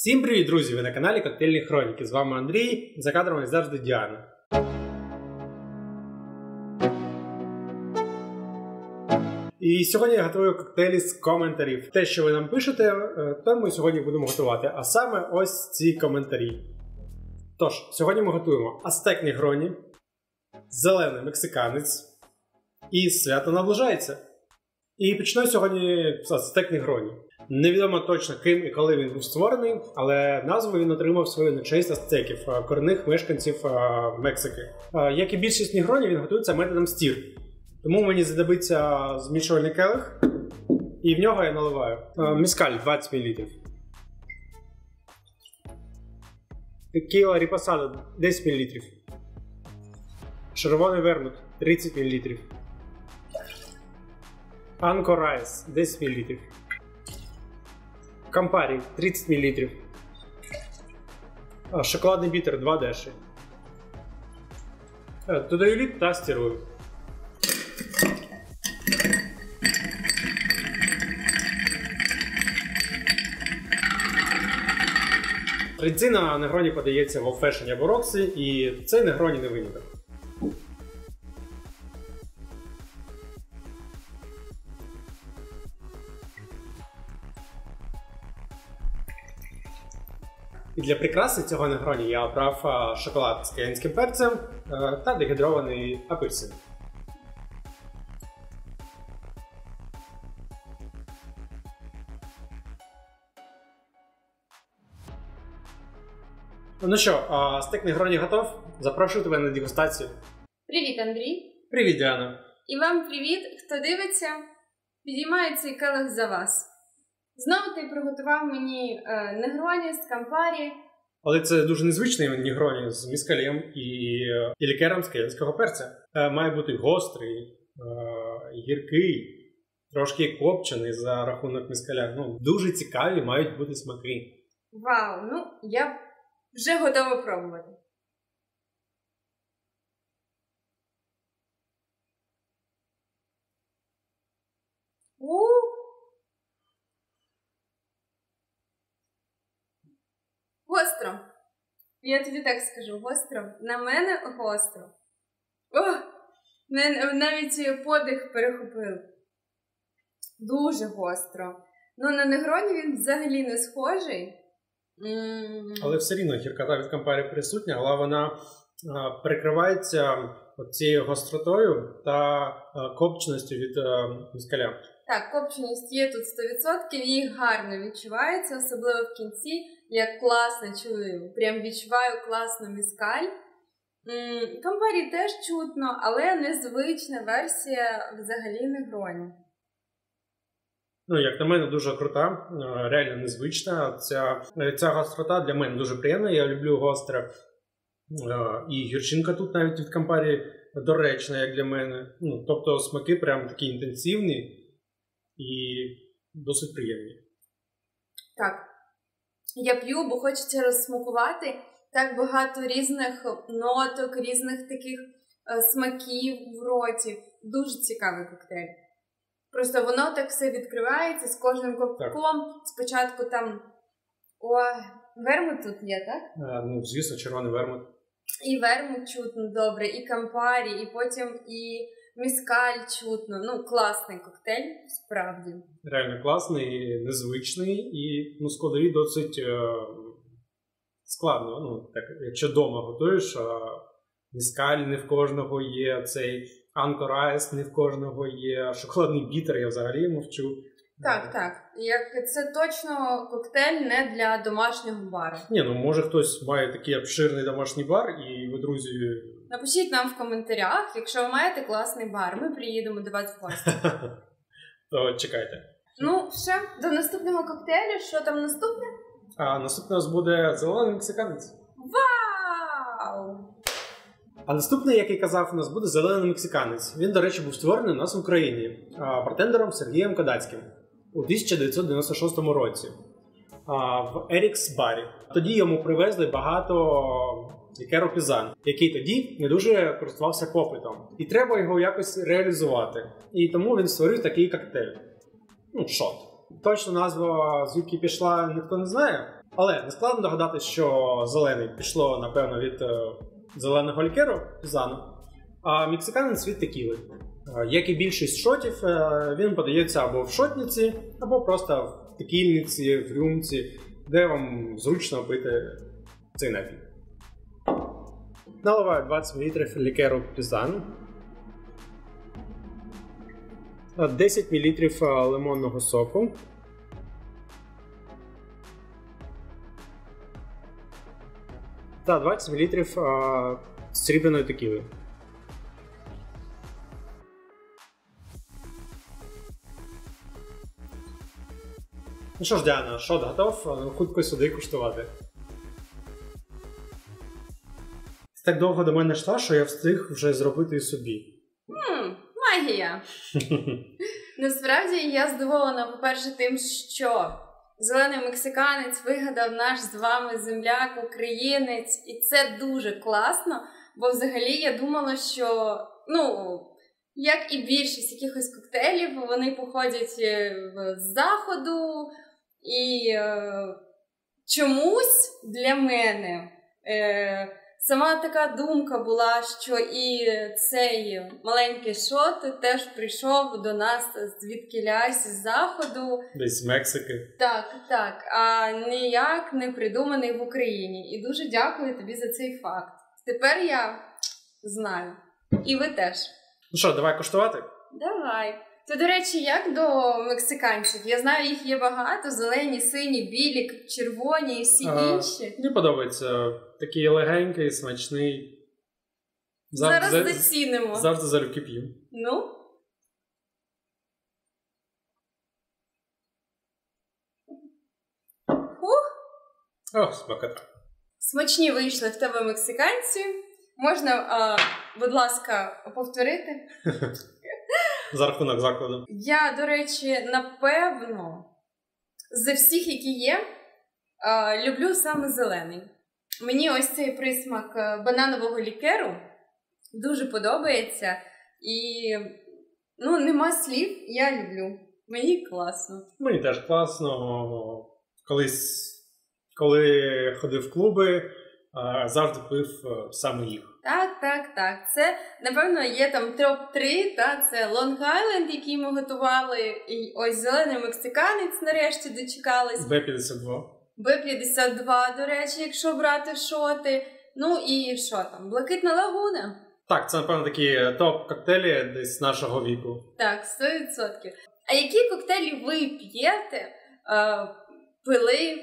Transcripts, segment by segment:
Всім привіт, друзі! Ви на каналі Коктейльні Хроніки. З вами Андрій, за кадром як завжди Діана. І сьогодні я готую коктейлі з коментарів. Те, що ви нам пишете, то ми сьогодні будемо готувати. А саме ось ці коментарі. Тож, сьогодні ми готуємо Ацтек Негроні, Зелений мексиканець і Свято наближається. І почну сьогодні з Ацтек Негроні. Невідомо точно ким і коли він був створений, але назву він отримав свою на честь ацтеків, корінних мешканців Мексики. Як і більшість негроні, він готується методом стір. Тому мені знадобиться змішувальний келих, і в нього я наливаю мескаль 20 мл. Текіла ріпосадо 10 мл. Червоний вермут 30 мл. Анкор Райс 10 мл. Кампарі 30 мл. Шоколадний бітер 2 деші. Додаю лід та стирую. Резина негроні подається в Old-Fashion або Roxy, і цей негроні не виняток. І для прикраси цього негроні я обрав шоколад з каєнським перцем та дегідрований апельсин. Ну що, ацтек Негроні готов? Запрошую тебе на дегустацію. Привіт, Андрій. Привіт, Діана. І вам привіт, хто дивиться, підіймає цей келих за вас. Знову ти приготував мені негроні з кампарі. Але це дуже незвичний негроні з мескалем і лікером з каєнського перця. Має бути гострий, гіркий, трошки копчений за рахунок мескаля. Ну, дуже цікаві мають бути смаки. Вау, ну я вже готова пробувати. Гостро. Я тобі так скажу, гостро. На мене гостро. О! Навіть подих перехопив. Дуже гостро. Ну, на негроні він взагалі не схожий. Але все рівно гіркота від кампарі присутня, але вона перекривається цією гостротою та копченістю від мескаля. Так, копченість є тут 100%, її гарно відчувається, особливо в кінці. Я класно чую, прям відчуваю класно мескаль. Кампарі теж чутно, але незвична версія взагалі негроні. Ну, як на мене, дуже крута, реально незвична. Ця гострота для мене дуже приємна, я люблю гостре. І гірчинка тут навіть від кампарі доречна, як для мене. Ну, тобто смаки прям такі інтенсивні і досить приємні. Так, я п'ю, бо хочеться розсмакувати так багато різних ноток, різних таких смаків в роті. Дуже цікавий коктейль. Просто воно так все відкривається з кожним ковтком. Спочатку там вермут тут є, так? Ну, звісно, червоний вермут. І вермут чутно добре, і кампарі, і потім і мескаль чутно. Ну, класний коктейль, справді. Реально класний, незвичний і складові досить складно. Ну, так, якщо вдома готуєш, мескаль не в кожного є, цей Анкор Райс не в кожного є, шоколадний бітер, я взагалі мовчу. Так. Це точно коктейль не для домашнього бару. Ні, ну може хтось має такий обширний домашній бар і ви, друзі... Напишіть нам в коментарях, якщо ви маєте класний бар, ми приїдемо до вас в гості. То чекайте. Ну, все, до наступного коктейлю. Що там наступне? Наступне у нас буде зелений мексиканець. Вау! А наступний, як я казав, у нас буде зелений мексиканець. Він, до речі, був створений у нас в Україні бартендером Сергієм Кадацьким у 1996 році в Ерікс барі. Тоді йому привезли багато лікеру Пізан, який тоді не дуже користувався попитом. І треба його якось реалізувати. І тому він створив такий коктейль. Шот. Точно назва, звідки пішла, ніхто не знає. Але не складно догадатися, що зелений пішло, напевно, від зеленого лікеру пізану, а мексиканець від текіли. Як і більшість шотів, він подається або в шотниці, або просто в текільниці, в рюмці, де вам зручно пити цей напій. Наливаю 20 мл лікеру пізану, 10 мл лимонного соку, та 20 мл срібляної текіли. Ну що ж, Діана, шот готов, хутко сюди куштувати. Ти так довго до мене йшла, що я встиг вже зробити і собі. Магія! Насправді я здивована, по-перше, тим, що зелений мексиканець вигадав наш з вами земляк, українець, і це дуже класно, бо взагалі я думала, що, як і більшість якихось коктейлів, вони походять з заходу, і чомусь для мене сама така думка була, що і цей маленький шот теж прийшов до нас звідкілясь з заходу. Десь з Мексики. Так, а ніяк не придуманий в Україні. І дуже дякую тобі за цей факт. Тепер я знаю. І ви теж. Ну що, давай куштувати? Давай. Це, до речі, як до мексиканців? Я знаю, їх є багато. Зелені, сині, білі, червоні і всі інші. Мені подобається. Такий легенький, смачний. Зараз зацінимо. Завжди залюбки п'ю. Ну? Ох, смакота. Смачні вийшли в тебе мексиканці. Можна, будь ласка, повторити? За рахунок закладу. Я, до речі, напевно, з всіх, які є, люблю саме зелений. Мені ось цей присмак бананового лікеру дуже подобається. І, нема слів, я люблю. Мені класно. Мені теж класно. Колись, коли ходив в клуби, завжди пив саме їх. Так. Це, напевно, є там топ-3, це Long Island, який ми готували, і ось зелений мексиканець нарешті дочекались. Б-52. Б-52, до речі, якщо брати шоти. Ну і що там? Блакитна лагуна. Так, це, напевно, такі топ-коктейлі десь нашого віку. Так, 100%. А які коктейлі ви п'єте, пили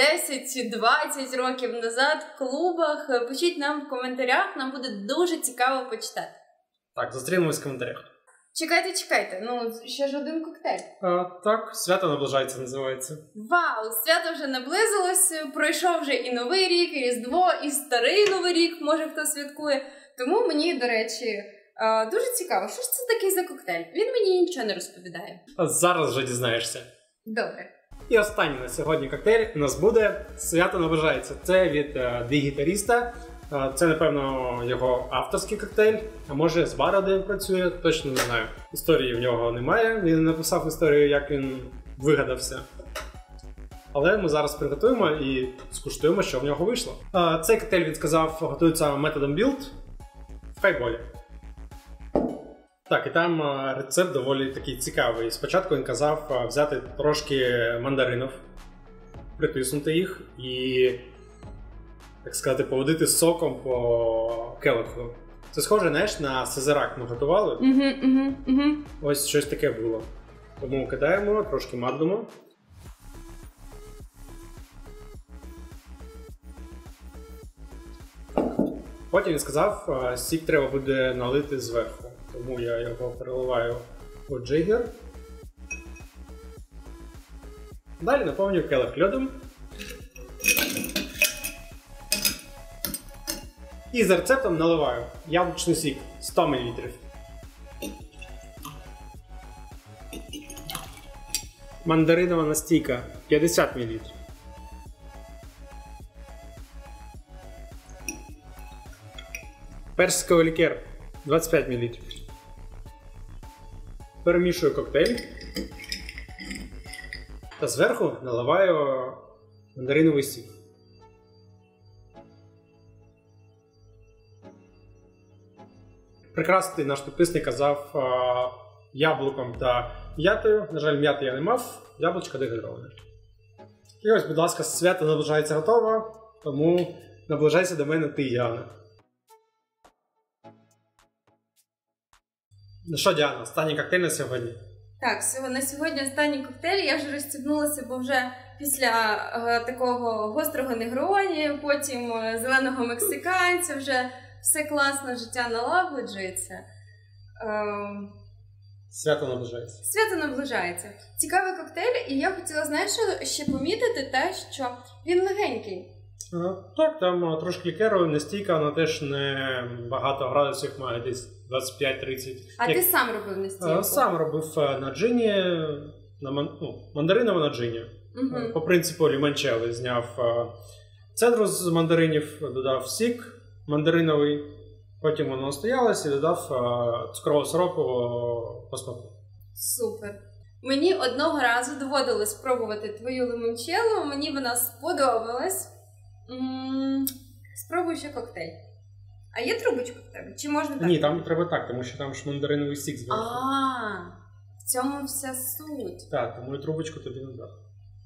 10-20 років назад в клубах? Пишіть нам в коментарях, нам буде дуже цікаво почитати. Так, зустрінемось в коментарях. Чекайте, ще ж один коктейль. Так, свято наближається, називається. Вау, свято вже наблизилось, пройшов вже і Новий рік, і Різдво, і Старий Новий рік, може хто святкує. Тому мені, до речі, дуже цікаво, що ж це такий за коктейль? Він мені нічого не розповідає. Зараз вже дізнаєшся. Добре. І останній на сьогодні коктейль у нас буде «Свято наближається». Це від Дігітаріста. Це, напевно, його авторський коктейль, а може з бару, де він працює, точно не знаю. Історії в нього немає, він не написав історію, як він вигадався. Але ми зараз приготуємо і скуштуємо, що в нього вийшло. Цей коктейль, він сказав, готується методом білд в хайболі. Так, і там рецепт доволі такий цікавий. Спочатку він казав взяти трошки мандаринів, притиснути їх і, так сказати, поводити соком по келиху. Це схоже, знаєш, на сезерак ми готували. Ось щось таке було. Тому кидаємо, трошки маднемо. Потім він сказав, сік треба буде налити зверху. Тому я його переливаю у джигер. Далі наповнюю келих льодом. І за рецептом наливаю яблучний сік 100 мл. Мандаринова настійка 50 мл. Персиковий лікер 25 мл. Перемішую коктейль. Та зверху наливаю Мандариновий сік. Прекрасний наш підписник казав яблуком та м'ятою. На жаль, м'яти я не мав, яблучко дегідроване. І ось, будь ласка, свято наближається готово, тому наближайся до мене ти, Діана. Ну що, Діана, останній коктейль на сьогодні? Так, на сьогодні останній коктейль. Я вже розстібнулася, бо вже після такого гострого негроні, потім зеленого мексиканця, вже все класно, життя налагоджується. Свято наближається. Свято наближається. Цікавий коктейль, і я хотіла, знаєш, ще помітити те, що він легенький. Так, там трошки лікеру, не стійка, вона теж не багато градусів, має десь 25-30. Ти сам робив не стійку? Сам робив на джині, мандариново на джині. Угу. По принципу лімончелло. Зняв цедру з мандаринів, додав сік мандариновий, потім воно стоялось і додав цукрового сиропу по смаку. Супер. Мені одного разу доводилось спробувати твою лимончелло, мені вона сподобалась. Спробуй ще коктейль. А є трубочка в тебе? Чи можна так? Ні, там треба так, тому що там ж мандариновий сік зверху. В цьому вся суть. Так, тому і трубочку тобі не дав.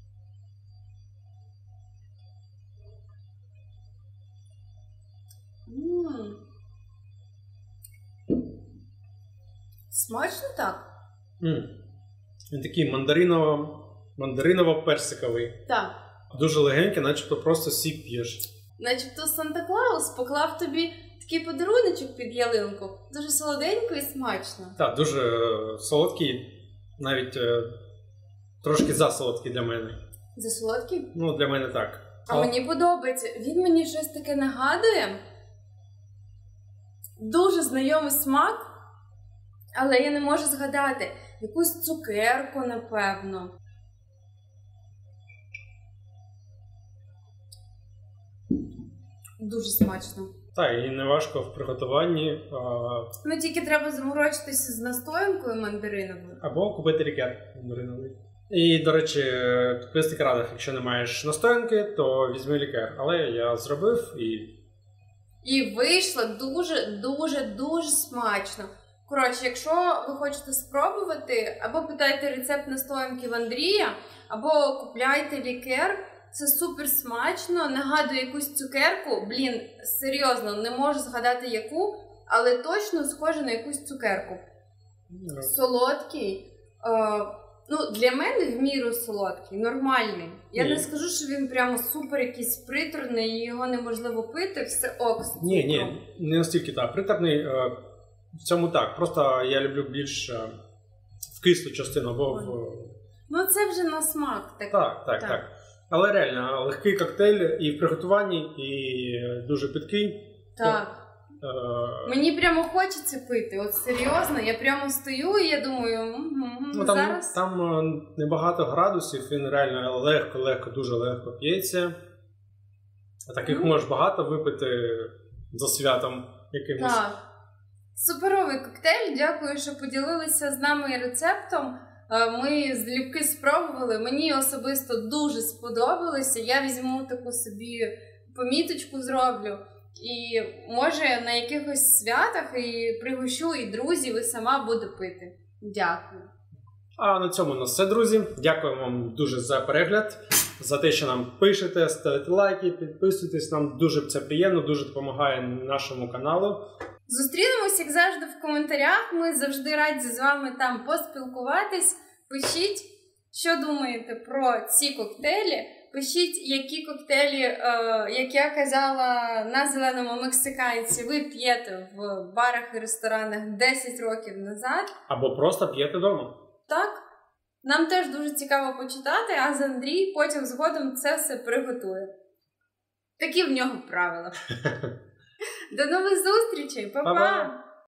Смачно так? Він такий мандариново-персиковий. Так. Дуже легенький, начебто просто сік п'єш. Начебто Санта-Клаус поклав тобі такий подаруночок під ялинку. Дуже солоденько і смачно. Так, дуже солодкий, навіть трошки засолодкий для мене. Засолодкий? Ну, для мене так. А мені подобається. Він мені щось таке нагадує. Дуже знайомий смак, але я не можу згадати. Якусь цукерку, напевно. Дуже смачно. Так, і не важко в приготуванні. Ну, тільки треба заморочитися з настоянкою мандариновою. Або купити лікер мандариновий. І, до речі, підписник радив, якщо не маєш настоянки, то візьми лікер. Але я зробив і... І вийшло дуже смачно. Коротше, якщо ви хочете спробувати, або питайте рецепт настоянки в Андрія, або купляйте лікер. Це супер смачно, нагадує якусь цукерку. Блін, серйозно, не можу згадати яку, але точно схоже на якусь цукерку. Солодкий. Для мене в міру солодкий, нормальний. Я не скажу, що він прямо супер якийсь приторний, і його неможливо пити, все ок. Ні, не настільки так. Приторний в цьому так. Просто я люблю більш в кислу частину, або в... Ну це вже на смак. Так. Але реально, легкий коктейль і в приготуванні, і дуже питкий. Так. Мені прямо хочеться пити, от серйозно, я прямо стою і я думаю, зараз... Там небагато градусів, він реально легко, дуже легко п'ється. Таких можеш багато випити за святом якимось. Так. Суперовий коктейль, дякую, що поділилися з нами рецептом. Ми залюбки спробували, мені особисто дуже сподобалося. Я візьму таку собі поміточку зроблю. І може на якихось святах і пригощу і друзів, і сама буду пити. Дякую. А на цьому у нас все, друзі. Дякую вам дуже за перегляд, за те, що нам пишете, ставите лайки, підписуйтесь. Нам дуже це приємно, дуже допомагає нашому каналу. Зустрінемось, як завжди, в коментарях. Ми завжди раді з вами там поспілкуватись. Пишіть, що думаєте про ці коктейлі. Пишіть, які коктейлі, як я казала, на зеленому мексиканці ви п'єте в барах і ресторанах 10 років назад. Або просто п'єте вдома. Так. Нам теж дуже цікаво почитати, а з Андрій потім згодом це все приготує. Такі в нього правила. До нових зустрічей, па-па!